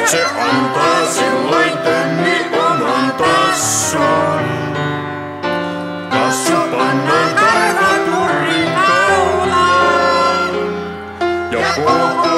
Se antaa silloin tönni oman tassun. Tassu pannaan kaivaturiin kaulaan ja koko